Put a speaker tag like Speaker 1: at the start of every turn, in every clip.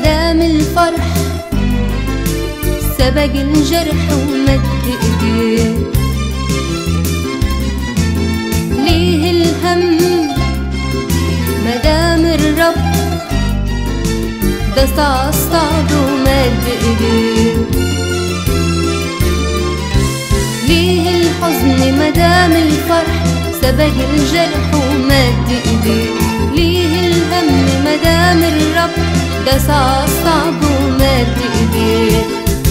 Speaker 1: مدام الفرح سبق الجرح ومد ايديه، ليه الهم مدام الرب داس عالصعب ومد ايديه، ليه الحزن مدام الفرح سبق الجرح ومد ايديه، ليه الهم مدام الرب داس عالصعب ومد ايديه.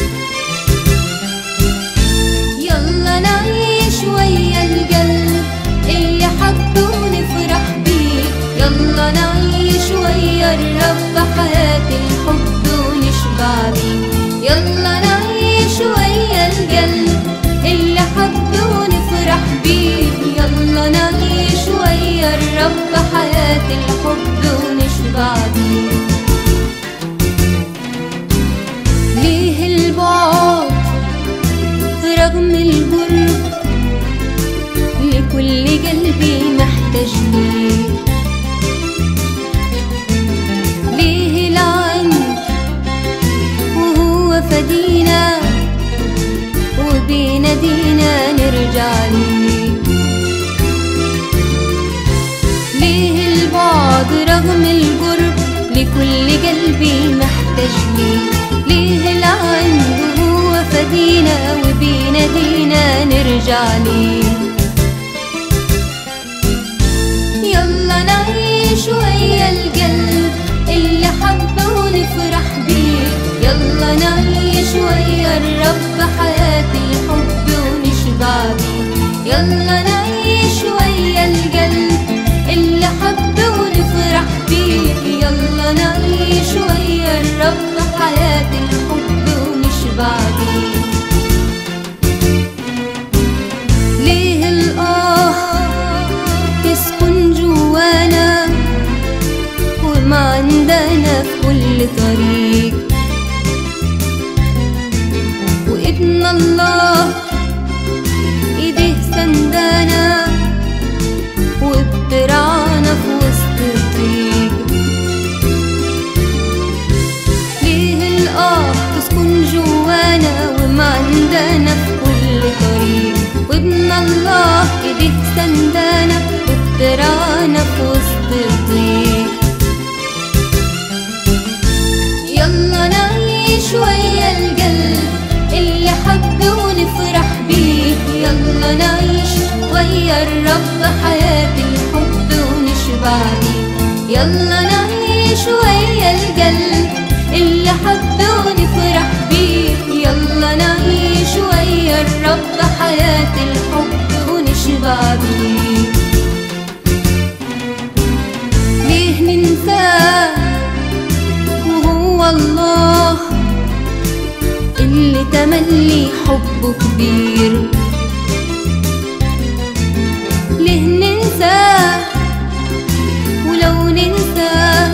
Speaker 1: يلا نعيش ويا القلب اللي حبه ونفرح بيه، يلا نعيش ويا الرب حياة الحب ونشبع بيه، يلا نعيش ويا القلب اللي حبه ونفرح بيه، يلا نعيش ويا الرب حياة الحب ونشبع بيه. ليه البعد رغم القرب لكل قلبي محتاج ليه، ليه العند وهو فدينا وبينادينا نرجع ليه، ليه البعد رغم القرب لكل قلبي محتاج ليه، ليه العند وهو فدينا وبينادينا نرجع ليه. يلا نعيش ويا القلب اللي حبه ونفرح بيه، يلا نعيش ويا الرب حياة الحب ونشبع بيه، يلا نعيش ويا القلب اللي حبه ونفرح بيه، يلا نعيش ويا الرب حياة الحب ونشبع بيه. ليه الآه تسكن جوانا وما عندنا في كل طريق، وابن الله ايديه سندانا وبترعانا في وسط الطريق، ليه الآه تسكن جوانا وما عندنا في كل طريق، وابن الله ايديه سندانا وبترعانا في وسط الطريق. يلا نعيش ويا القلب اللي حبه ونفرح بيه، يلا نعيش ويا الرب حياة الحب ونشبع بيه، يلا نعيش ويا القلب اللي حبه ونفرح بيه، يلا نعيش ويا الرب حياة الحب ونشبع بيه. ليه ننساه وهو الله اللي تملي حبه كبير، ليه ننساه ولو ننساه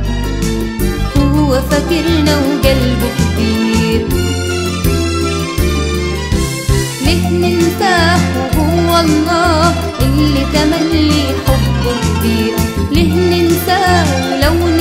Speaker 1: هو فاكرنا وقلبه كبير، ليه ننساه وهو الله اللي تملي حبه كبير، ليه ننساه ولو